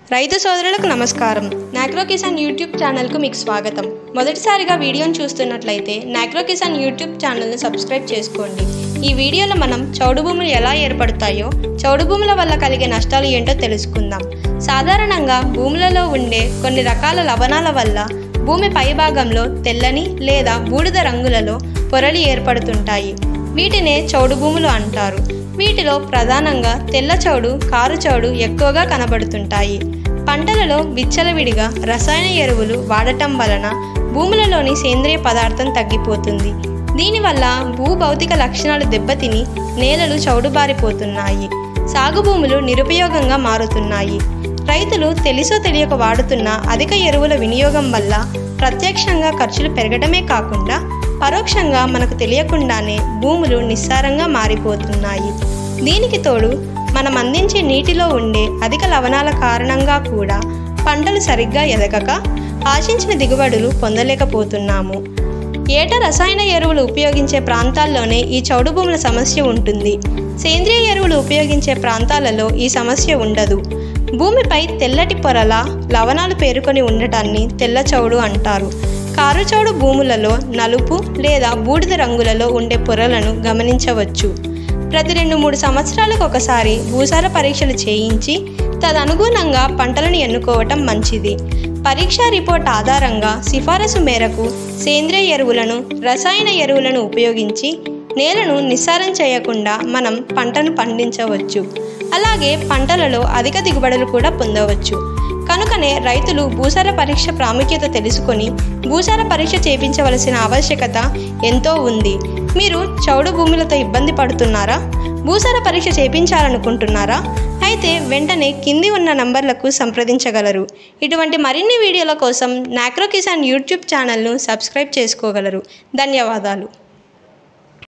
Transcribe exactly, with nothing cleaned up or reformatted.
రైతు సోదరులకు నమస్కారం. నాగ్రో కిసాన్ యూట్యూబ్ ఛానల్కు మీకు స్వాగతం. మొదటిసారిగా వీడియోను చూస్తున్నట్లయితే నాగ్రో కిసాన్ యూట్యూబ్ ఛానల్ను సబ్స్క్రైబ్ చేసుకోండి. ఈ వీడియోలో మనం చౌడు భూములు ఎలా ఏర్పడతాయో, చౌడు భూముల వల్ల కలిగే నష్టాలు ఏంటో తెలుసుకుందాం. సాధారణంగా భూములలో ఉండే కొన్ని రకాల లవణాల వల్ల భూమి పైభాగంలో తెల్లని లేదా బూడిద రంగులలో పొరలు ఏర్పడుతుంటాయి. వీటినే చౌడు భూములు అంటారు. వీటిలో ప్రధానంగా తెల్ల చౌడు, కారు చౌడు ఎక్కువగా కనబడుతుంటాయి. పంటలలో విచ్చలవిడిగా రసాయన ఎరువులు వాడటం వలన భూములలోని సేంద్రియ పదార్థం తగ్గిపోతుంది. దీనివల్ల భూభౌతిక లక్షణాలు దెబ్బతిని నేలలు చౌడుబారిపోతున్నాయి. సాగు భూములు నిరుపయోగంగా మారుతున్నాయి. రైతులు తెలిసో తెలియక వాడుతున్న అధిక ఎరువుల వినియోగం వల్ల ప్రత్యక్షంగా ఖర్చులు పెరగడమే కాకుండా పరోక్షంగా మనకు తెలియకుండానే భూములు నిస్సారంగా మారిపోతున్నాయి. దీనికి తోడు మనం అందించే నీటిలో ఉండే అధిక లవణాల కారణంగా కూడా పంటలు సరిగ్గా ఎదగక ఆశించిన దిగుబడులు పొందలేకపోతున్నాము. ఏట రసాయన ఎరువులు ఉపయోగించే ప్రాంతాల్లోనే ఈ చౌడు భూముల సమస్య ఉంటుంది. సేంద్రియ ఎరువులు ఉపయోగించే ప్రాంతాలలో ఈ సమస్య ఉండదు. భూమిపై తెల్లటి పొరల లవణాలు పేరుకొని ఉండటాన్ని తెల్ల చౌడు అంటారు. కారు చౌడు భూములలో నలుపు లేదా బూడిద రంగులలో ఉండే పొరలను గమనించవచ్చు. ప్రతి రెండు మూడు సంవత్సరాలకు ఒకసారి భూసార పరీక్షలు చేయించి తదనుగుణంగా పంటలను ఎన్నుకోవటం మంచిది. పరీక్షా రిపోర్ట్ ఆధారంగా సిఫారసు మేరకు సేంద్రియ ఎరువులను, రసాయన ఎరువులను ఉపయోగించి నేలను నిస్సారం చేయకుండా మనం పంటను పండించవచ్చు. అలాగే పంటలలో అధిక దిగుబడులు కూడా పొందవచ్చు. కనుకనే రైతులు భూసార పరీక్ష ప్రాముఖ్యత తెలుసుకొని భూసార పరీక్ష చేయించవలసిన ఆవశ్యకత ఎంతో ఉంది. మీరు చౌడు భూములతో ఇబ్బంది పడుతున్నారా? భూసార పరీక్ష చేయించాలనుకుంటున్నారా? అయితే వెంటనే కింది ఉన్న నంబర్లకు సంప్రదించగలరు. ఇటువంటి మరిన్ని వీడియోల కోసం నాగ్రో కిసాన్ యూట్యూబ్ ఛానల్ను సబ్స్క్రైబ్ చేసుకోగలరు. ధన్యవాదాలు.